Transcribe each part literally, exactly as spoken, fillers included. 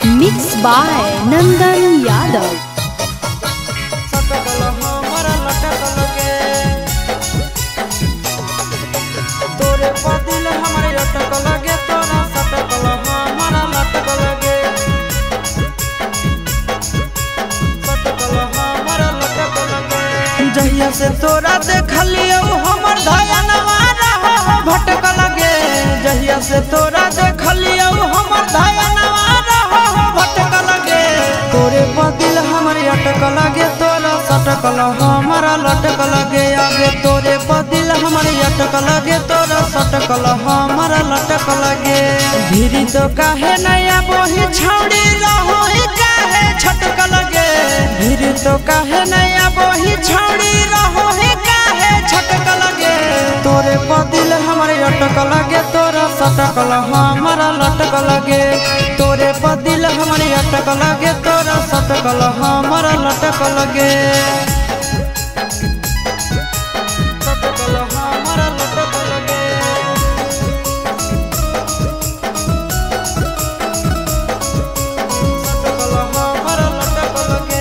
Mix by नंदन यादव। तोरे पदिल हमारे अटक लगे तोरा सटकल हमारा लटक लगे सटकल हमारा लटक लगे जहिया से तोरा देखलियो हमर धयनवा रहो भटक लगे जहिया से तोरा देखलियो हमर धयनवा रहो भटक लगे तोरे पदिल हमारे अटक लगे तोरा सटकल हमारा लटक लगे आगे तोरे पदिल हमारे अटक लगे तोरा सटकल हमारा लटक लगे भीरी तो काहे नया बोही छौड़ी रहो काहे छटक लगे भीरी तो काहे नया बोही छौड़ी रहो काहे छटक लगे तोरे पदिल हमारे अटक लगे तोरा सटकल हमारा लटक लगे तोरे पदिल हमारे अटक लगे तोरा सटकल हमारा लटक लगे सटकल हमारा लटक लगे सटकल हमारा लटक लगे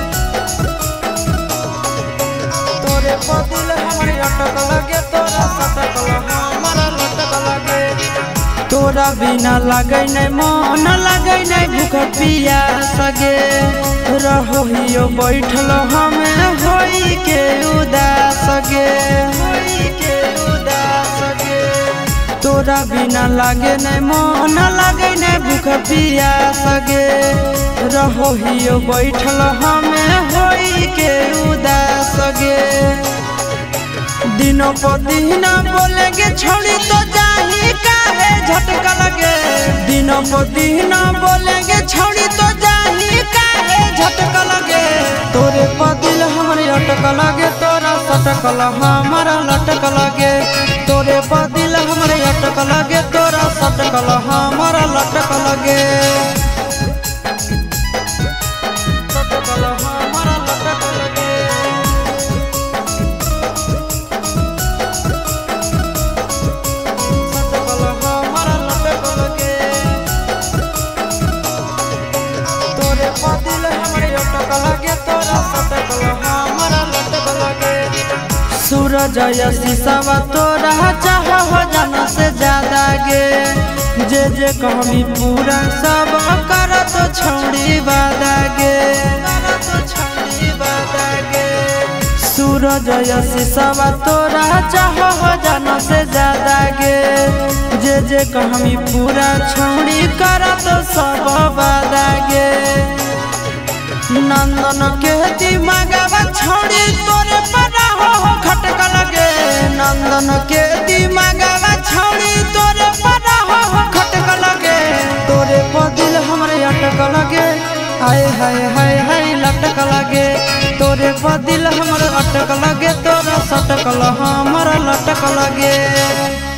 तोरे पदिल हमारे अटक लगे तोरा सटकल हमारा लटक लगे तोरा बिना लगे नहीं मन लगे नहीं भूख पिया सगे रहो हियो बैठल हमें होई के उदास गे होई के उदास गे तोरा बिना लगे नहीं मन लगे नहीं भूख पिया सगे रहो हियो बैठल हमें होई के उदास गे दिनों पर दिन बोलेंगे छोड़ी तो जाही काहे झटका लगे दिनों पर दिन बोलेंगे छोड़ी तो जाही काहे झटका लगे तोरे पदिल हमारे अटक लगे तोरा सटकल हमारा लटक लगे तोरे पदिल हमारे अटक लगे तोरा सटकल हमारा लटक लगे सटकल हमारा लटक लगे पदिल हमारे अटक लगे तोरा सटकल हमारा लटक लगे सूरज या शीशवा तोरा चाह हो जाना से ज्यादा गे जे जे कहमी पूरा सब कर तो छौड़ी वादा गे कर तो छौड़ी वादा गे सूरज या शीशवा तोरा चाह हो जाना से ज्यादा गे जे जे कहमी पूरा छौड़ी कर तो सब वादा गे नंदन के दिमागवा छोड़ी तोरे पड़ा हो खटक लगे नंदन के दिमागवा छोड़ी तोरे पड़ा हो खटक लगे तोरे पदिल हमारे अटक लगे हाय हाय हाय हाय लटक लगे तोरे पदिल हमारे अटक लगे तोरा सटकल हमारा लटक लगे।